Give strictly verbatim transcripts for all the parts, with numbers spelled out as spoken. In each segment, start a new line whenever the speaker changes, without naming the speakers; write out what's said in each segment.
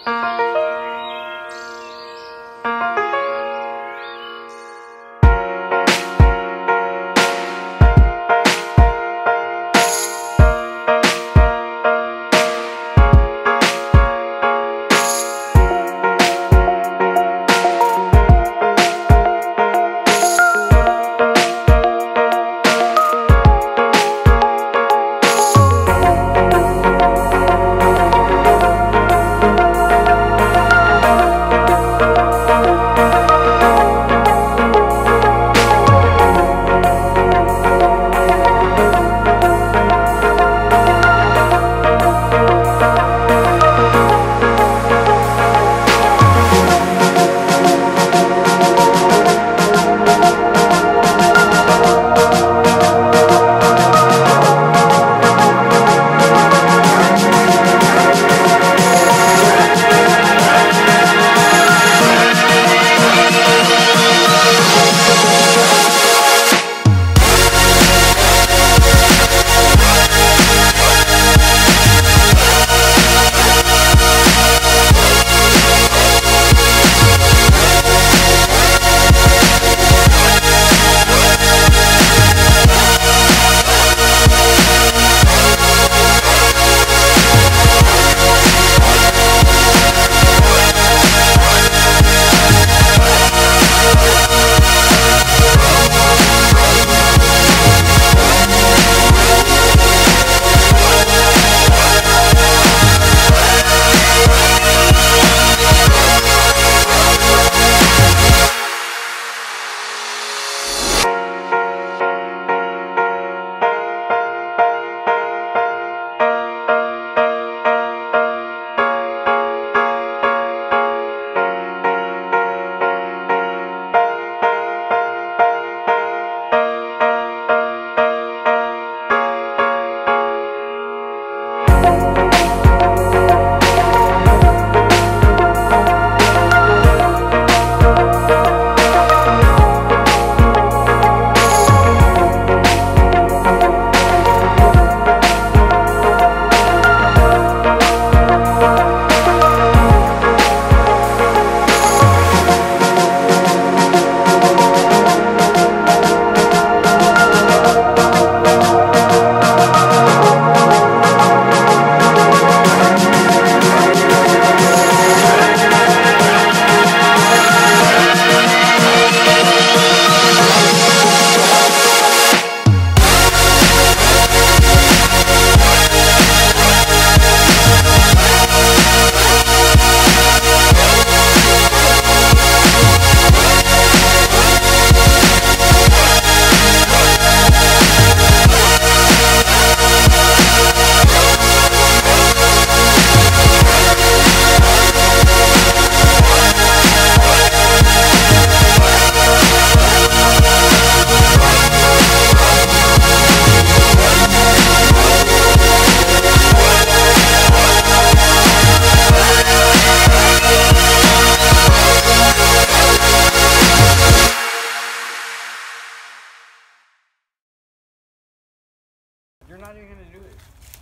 You're not even gonna do it.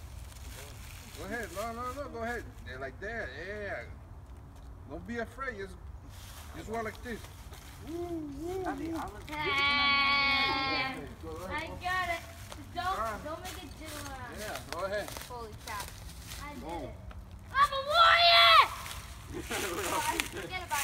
Go ahead. No, no, no. Go ahead. Yeah, like that. Yeah. Don't be afraid. Just, just walk like this. Woo, woo,
I
woo.
I got it. Don't, right. don't make it too loud.
Yeah, go ahead.
Holy crap. I did
Boom.
it. I'm a warrior! Oh, I forget about